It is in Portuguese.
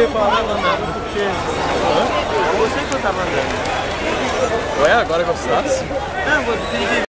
preparando andando, porque você que eu tava andando. Ué, agora gostasse? Não, você